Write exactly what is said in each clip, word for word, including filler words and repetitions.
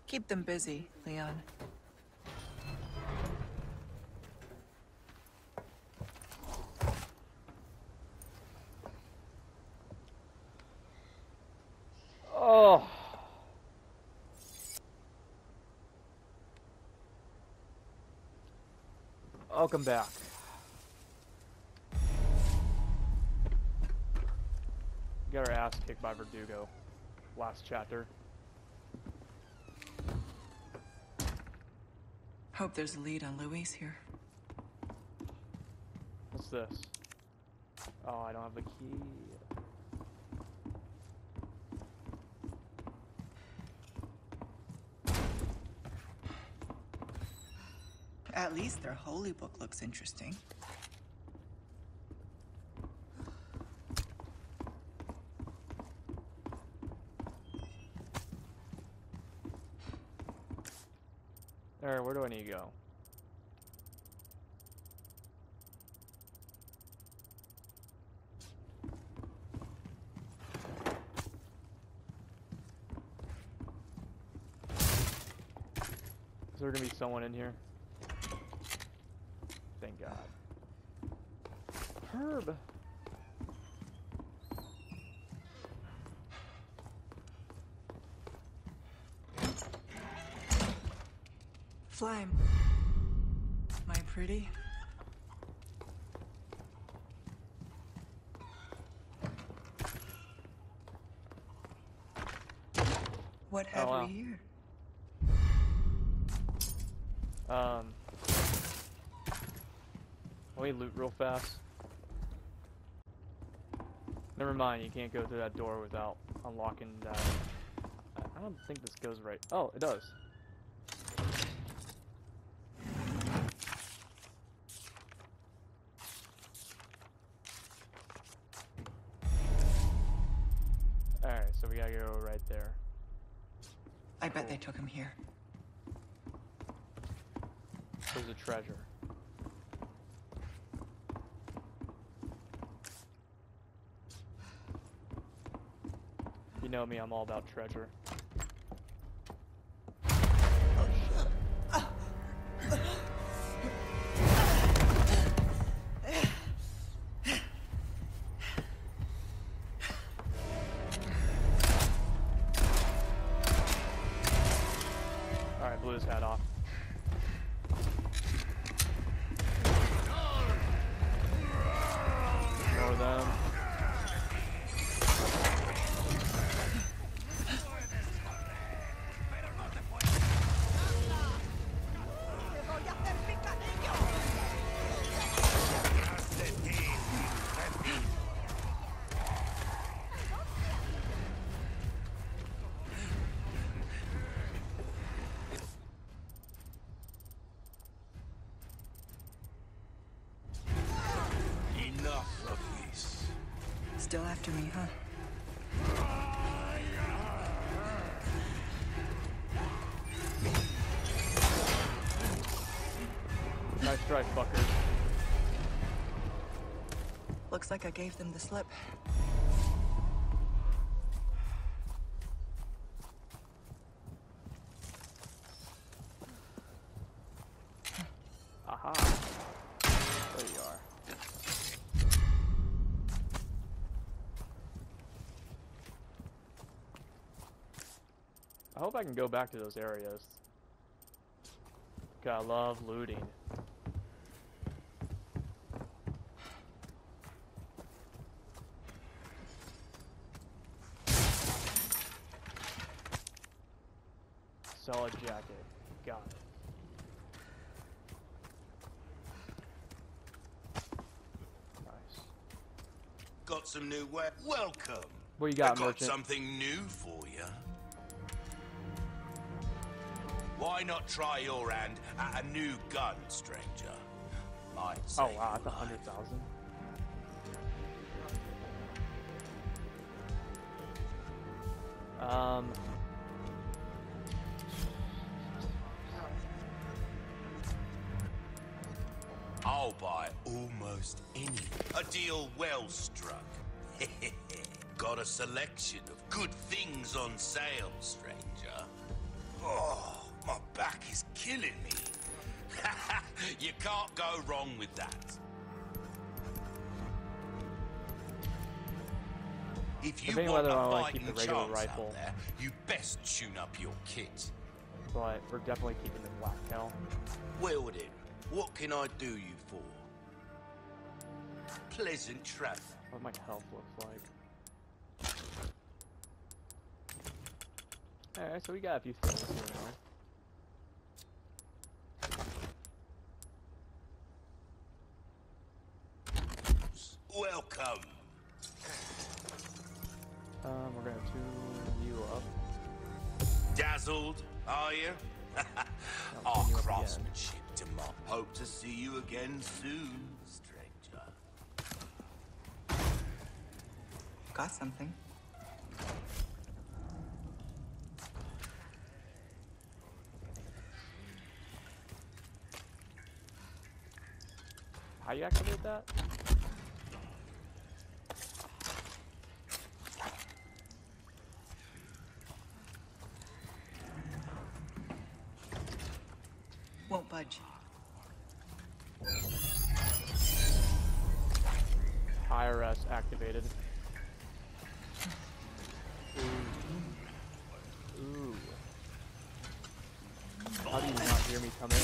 Keep them busy, Leon. Oh. Welcome back. Got our ass kicked by Verdugo. Last chapter. Hope there's a lead on Luis here. What's this? Oh, I don't have the key. At least their holy book looks interesting. Alright, where do I need to go? Is there gonna be someone in here? Thank God. Herb! Flame. My pretty. What have Oh, wow. we here? Um, let me loot real fast. Never mind, you can't go through that door without unlocking that. I don't think this goes right. Oh, it does. Alright, so we gotta go right there. I bet they took him here. There's a treasure. You know me, I'm all about treasure. Alright, blew his hat off. Ignore them. Enough of this. Still after me, huh? Nice try, fuckers. Looks like I gave them the slip. Aha. There you are. I hope I can go back to those areas. God, I love looting. Solid jacket. Got it. Nice. Got some new we- Welcome. What you got, I've got merchant? something new for you. Why not try your hand at a new gun, stranger? Might Oh save wow, your that's a life. hundred thousand. Um. I'll buy almost any. A deal well struck. Got a selection of good things on sale, stranger. Oh, my back is killing me. You can't go wrong with that. If you Debating want whether a I want to fighting keep the regular chance rifle. out there, you best tune up your kit. But we're definitely keeping the black tail. Well then, what can I do you for? Pleasant travel. What my health looks like. Alright, so we got a few things here and there. Welcome. Um, we're gonna tune you up. Dazzled, are you? I'll Our tune you up craftsmanship demand. Hope to see you again soon, stranger. Got something. How you activate that? Won't budge. I R S activated. Ooh. Ooh. How do you not hear me come in?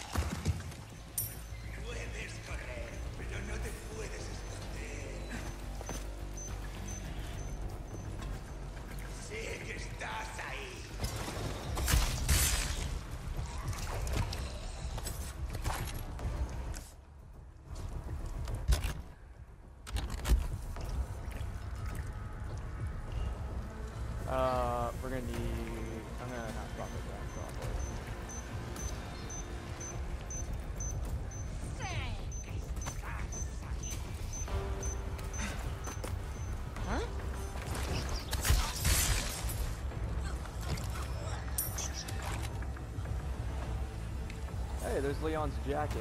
Uh, we're gonna need. I'm gonna not drop it down, drop it. Huh? Hey, there's Leon's jacket.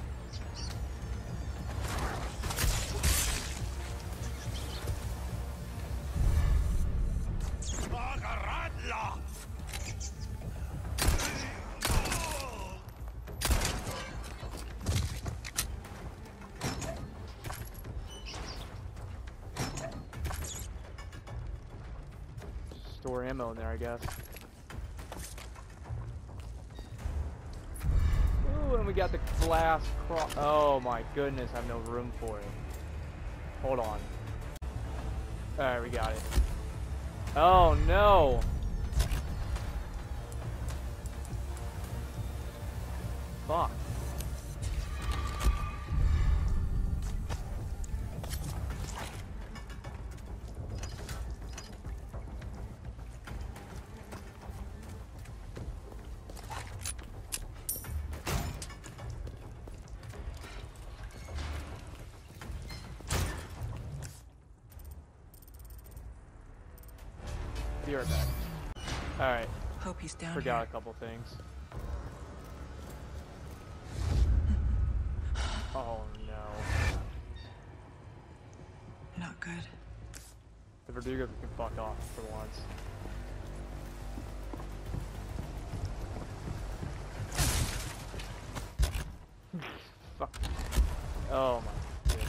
Store ammo in there, I guess. Ooh, and we got the glass cro- Oh my goodness, I have no room for it. Hold on. Alright, we got it. Oh no! Fuck. Be right back. Alright, Hope he's down forgot a here. couple things. Oh no. Not good. The Verdugo can fuck off for once. Fuck. Oh my goodness.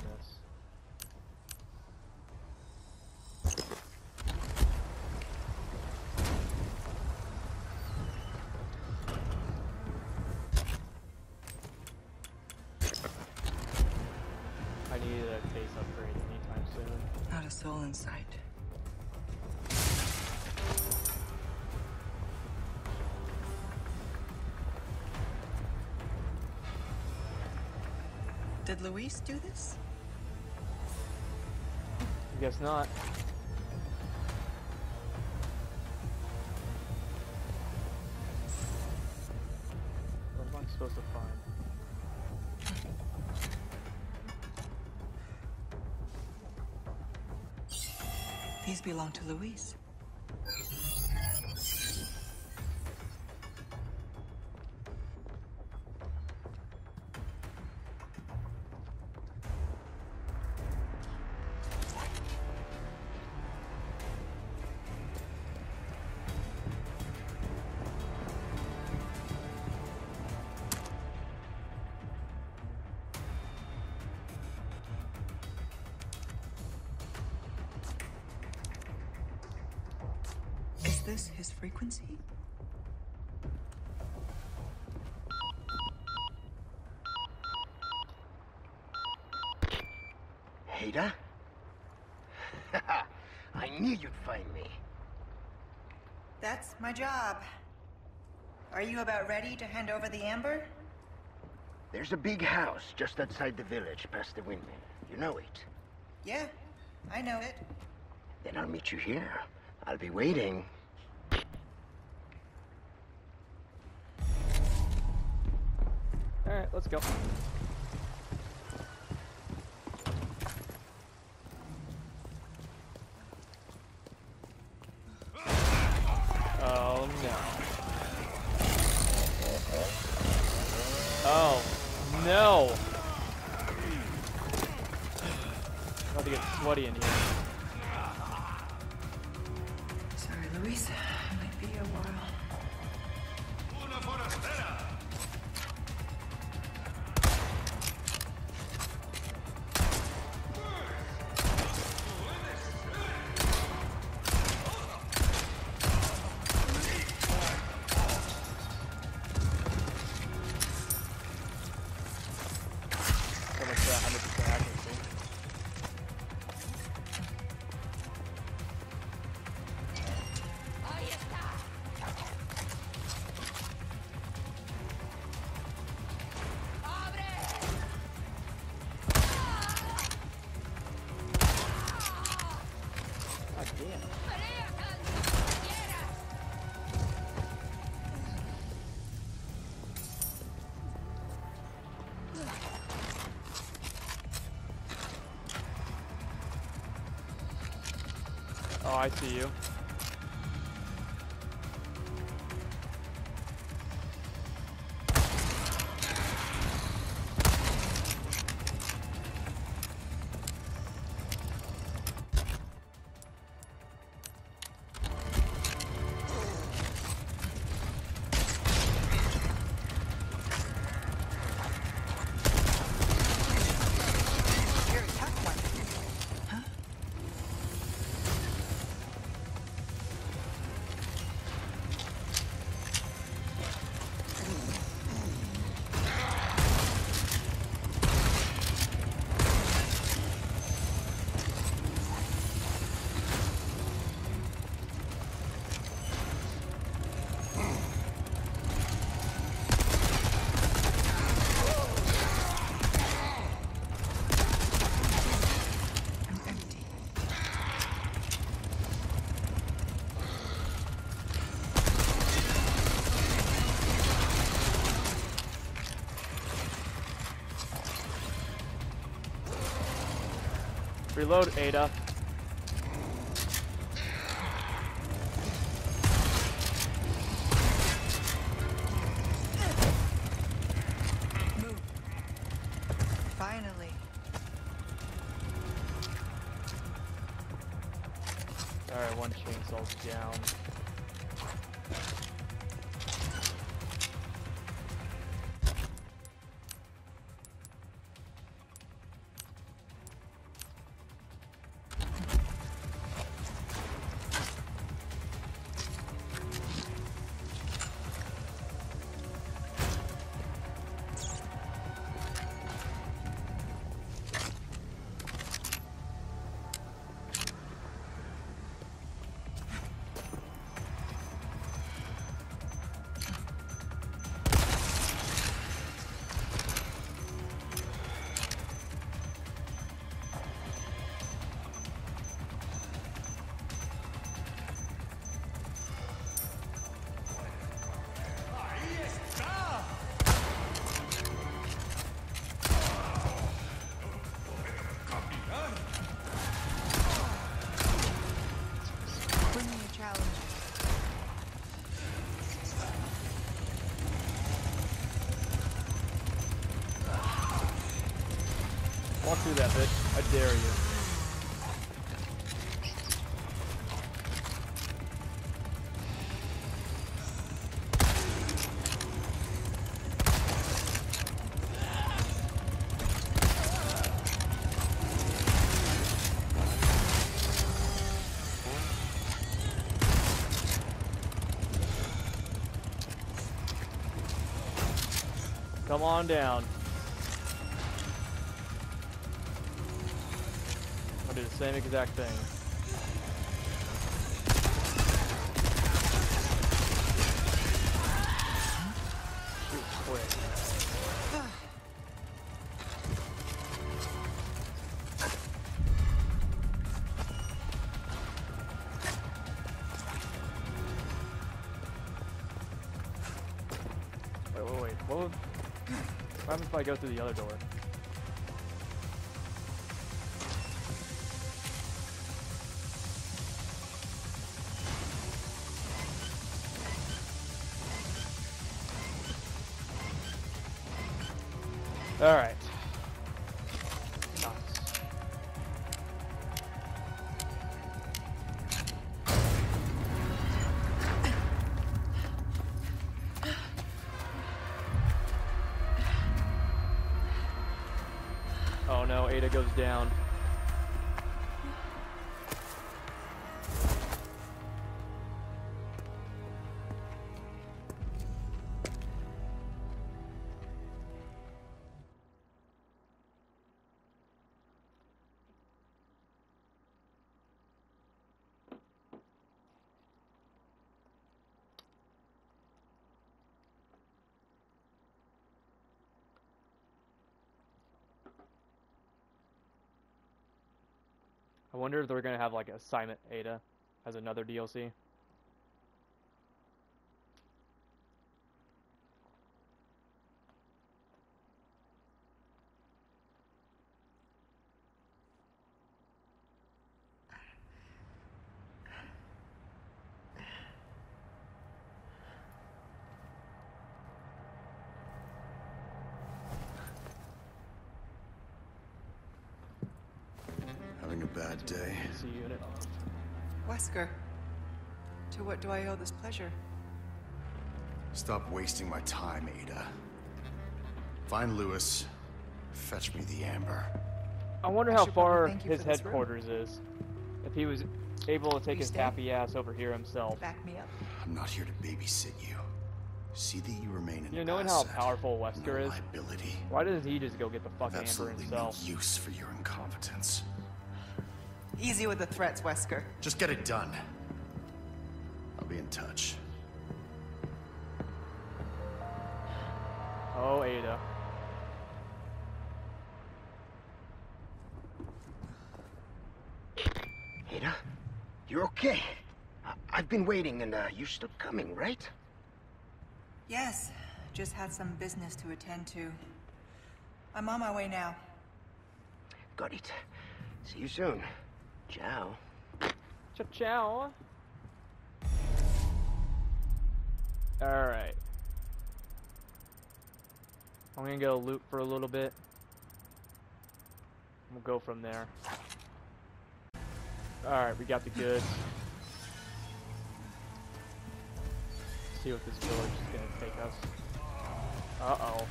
I needed a case upgrade anytime soon. Not a soul in sight. Did Luis do this? I guess not. What am I supposed to find? These belong to Luis. this his frequency? Ada? I knew you'd find me. That's my job. Are you about ready to hand over the amber? There's a big house just outside the village, past the windmill. You know it? Yeah, I know it. Then I'll meet you here. I'll be waiting. Alright, let's go. Oh no. Oh no! About to get sweaty in here. Sorry, Luis. Might be a while. Oh, I see you. Reload, Ada. Move. Finally. Alright, one chainsaw's down. Walk through that bitch. I dare you. Come on down. I'll do the same exact thing. Shoot quick. Wait, wait, wait. What would... What happens if I go through the other door? All right. Nice. Oh no, Ada goes down. I wonder if they're gonna have like Assignment Ada as another D L C. Having a bad day. C unit. Wesker, to what do I owe this pleasure? Stop wasting my time, Ada. Find Lewis. Fetch me the amber. I wonder I how should probably far thank you his for this room. headquarters is. If he was able to take you his stay? happy ass over here himself. Back me up. I'm not here to babysit you. See that you remain an You know, knowing how asset, powerful Wesker no is, liability. why doesn't he just go get the I've fucking amber absolutely himself? no use for your incompetence. Easy with the threats, Wesker. Just get it done. I'll be in touch. Oh, Ada. Ada, you're okay. I I've been waiting, and uh, you're still coming, right? Yes, just had some business to attend to. I'm on my way now. Got it. See you soon. Ciao. Ciao, ciao. Alright. I'm gonna go loot for a little bit. We'll go from there. Alright, we got the goods. See what this village is gonna take us. Uh-oh.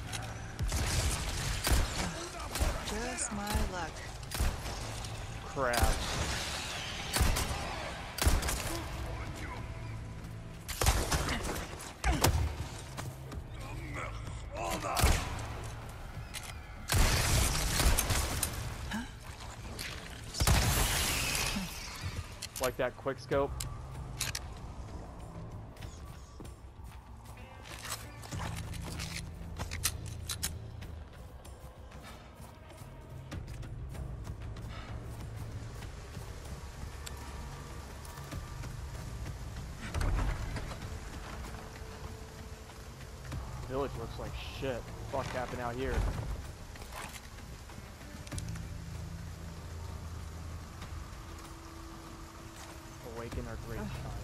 Just my luck. Crap. Like that quick scope. Village looks like shit. What the fuck happened out here? Awaken our great child.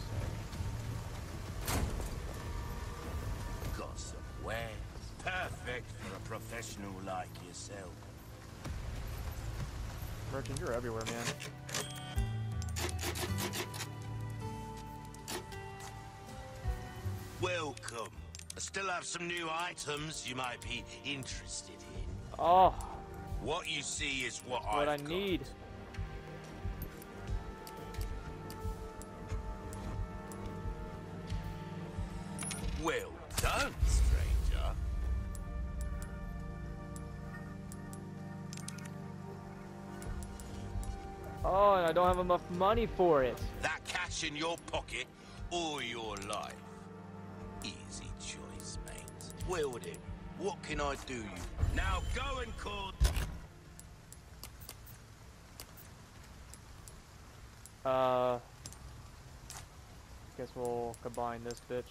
Got some wares. Perfect for a professional like yourself. Merchant, you're everywhere, man. Welcome. I still have some new items you might be interested in. Oh, What you see is what, what I I've got. need. Well done, stranger. Oh, and I don't have enough money for it. That cash in your pocket or your life? Easy choice, mate. Well then, what can I do you? Now go and call... Uh... Guess we'll combine this bitch.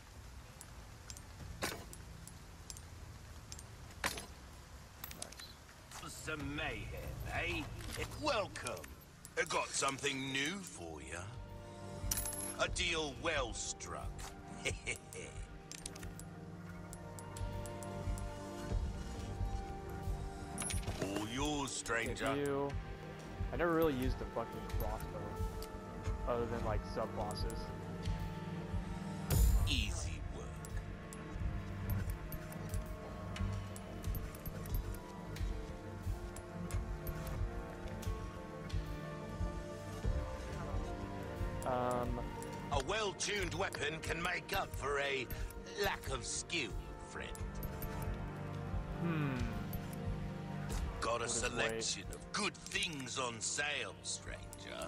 Some mayhem, eh? Welcome. I got something new for you. A deal well struck. All yours, stranger. Thank you. I never really used the fucking crossbow, other than like sub bosses. Easy work. Um, A well-tuned weapon can make up for a lack of skill, friend. hmm. Got a What is selection of good things on sale, stranger.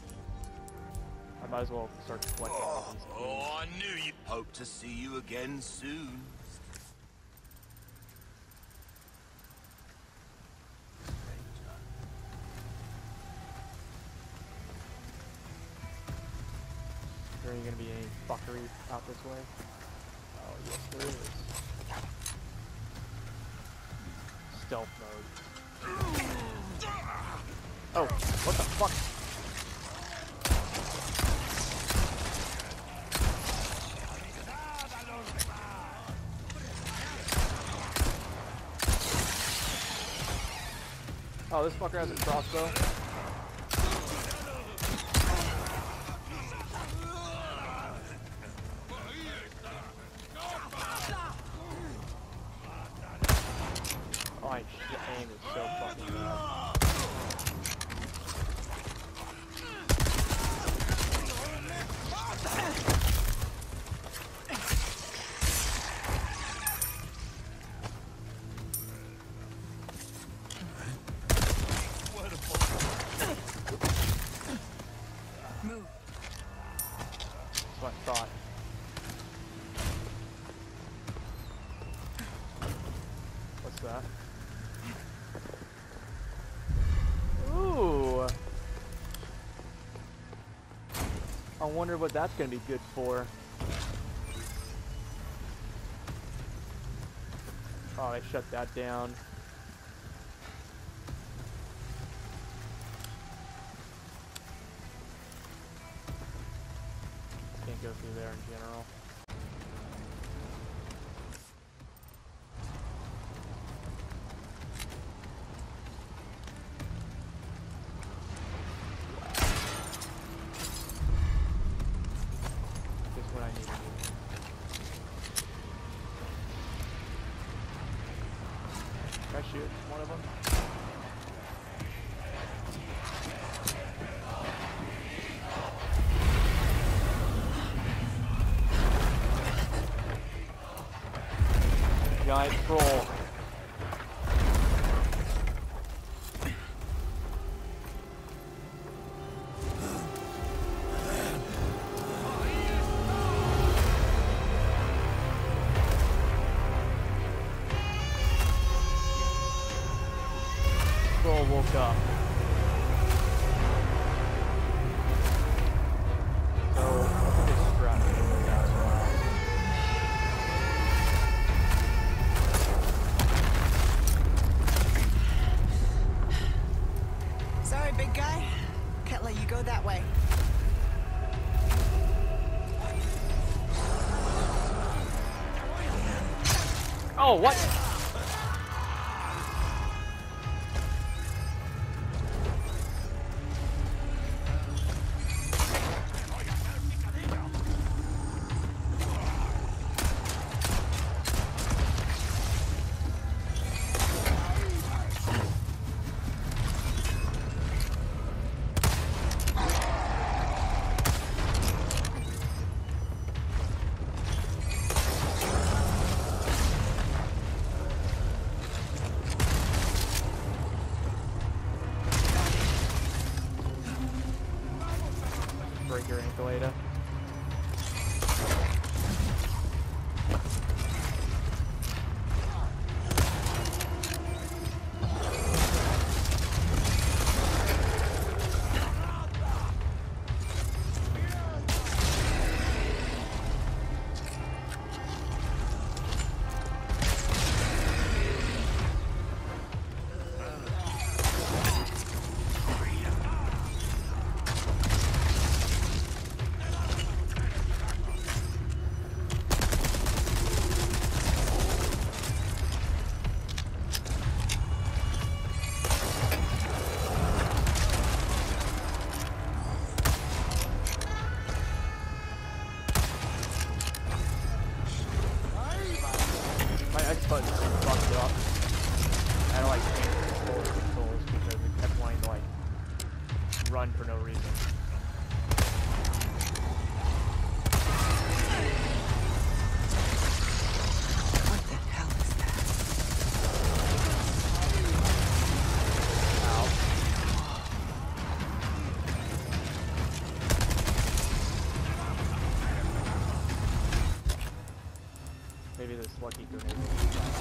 I might as well start collecting all Oh, these keys. oh, I knew you. Hope to see you again soon. Stranger. There ain't gonna be any fuckery out this way. Oh, yes there is. Stealth mode. Oh, what the fuck? Oh, this fucker has a crossbow. Oh, my shit aim is so fucking bad. Move. That's what I thought. What's that? Ooh. I wonder what that's gonna be good for. Oh, they shut that down. Can't go through there in general. Just what I need to do. Can I shoot one of them? Giant troll. Troll woke up. So I think it's strapped in with that as well. Sorry, big guy. Can't let you go that way. Oh, what? break your ankle, Ada. Button fucked it up. I had to like change the controls, controls because it kept wanting to like run for no reason. What the hell is that? Ow. Maybe this lucky grenade will be fine.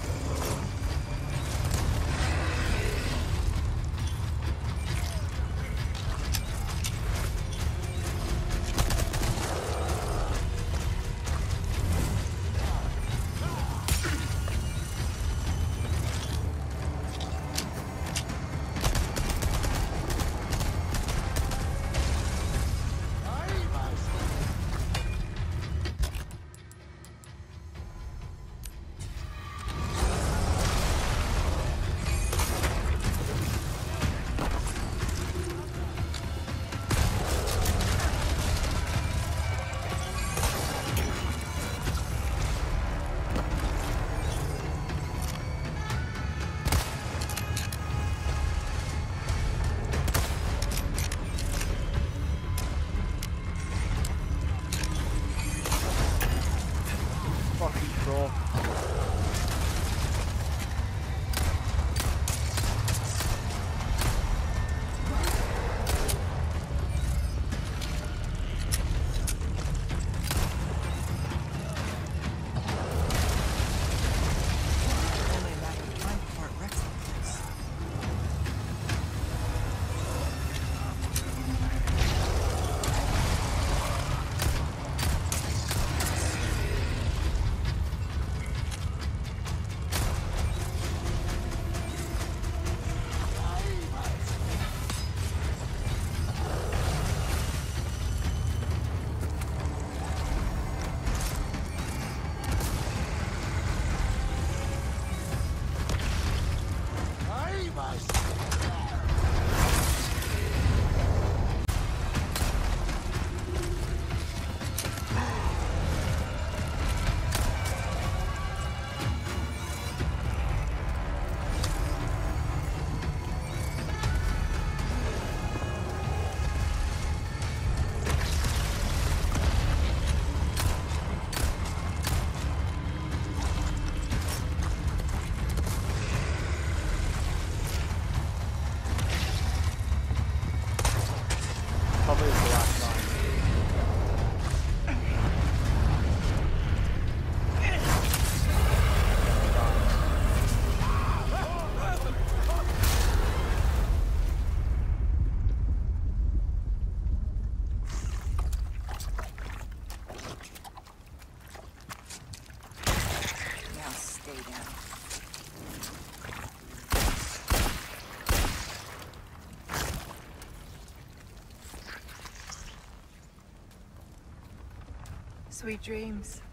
Sweet dreams.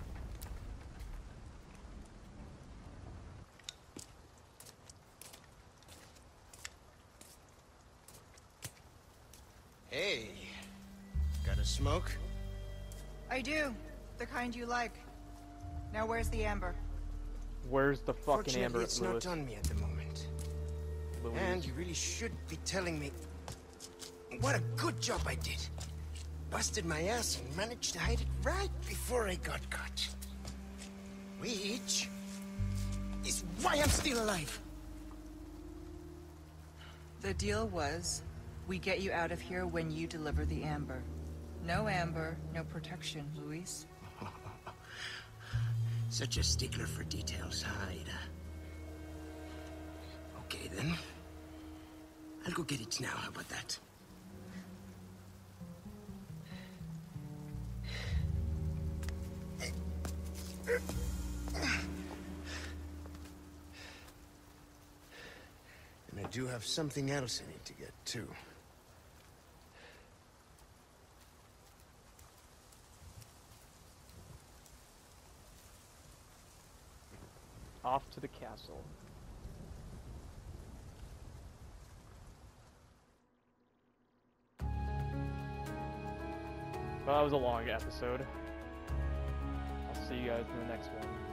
Hey, got a smoke? I do. The kind you like. Now where's the amber? Where's the fucking Fortunately, amber, it's Louis? not on me at the moment. Louis. And you really should be telling me what a good job I did. Busted my ass and managed to hide it right before I got caught. Which is why I'm still alive. The deal was, we get you out of here when you deliver the amber. No amber, no protection, Luis. Such a stickler for details, huh, Ada? Okay, then. I'll go get it now, how about that? And I do have something else I need to get, too. Off to the castle. Well, that was a long episode. I'll see you guys in the next one.